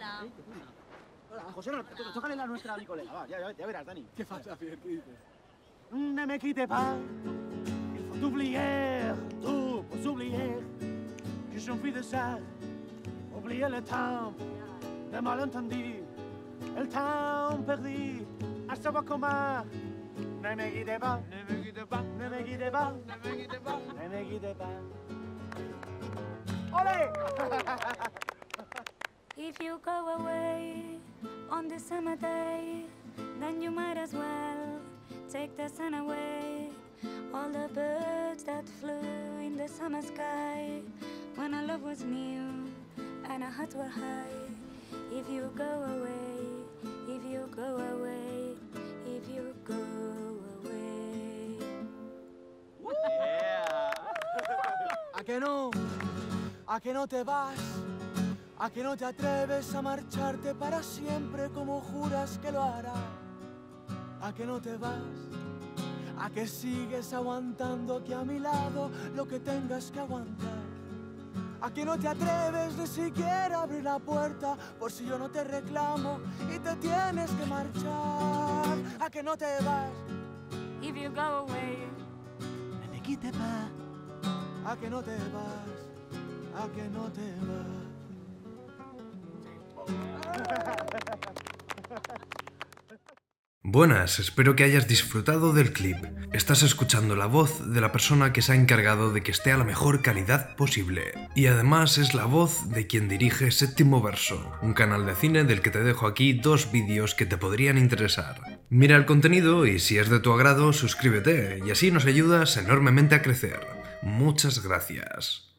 Hola. Hola, José, no, tócale la nuestra a mi colega, va, ya verás, Dani. ¿Qué pasa, Pierre? ¿Qué dices? Ne me quitte pas, il faut oublier tout pour oublier que j'en fais de ça. Oublier le temps, le malentendu, le temps perdu, à savoir comment. Ne me quitte pas, ne me quitte pas, ne me quitte pas, ne me quitte pas, ne me quitte pas. Olé! If you go away on this summer day, then you might as well take the sun away. All the birds that flew in the summer sky, when our love was new and our hearts were high. If you go away, if you go away, if you go away. ¿A que no? ¿A que no te vas? ¿A que no te atreves a marcharte para siempre como juras que lo harás? ¿A que no te vas? ¿A que sigues aguantando aquí a mi lado lo que tengas que aguantar? ¿A que no te atreves ni siquiera a abrir la puerta por si yo no te reclamo y te tienes que marchar? ¿A que no te vas? If you go away, Ne me quitte pas. ¿A que no te vas? ¿A que no te vas? Buenas, espero que hayas disfrutado del clip. Estás escuchando la voz de la persona que se ha encargado de que esté a la mejor calidad posible. Y además es la voz de quien dirige Séptimo Verso, un canal de cine del que te dejo aquí 2 vídeos que te podrían interesar. Mira el contenido y si es de tu agrado, suscríbete y así nos ayudas enormemente a crecer. Muchas gracias.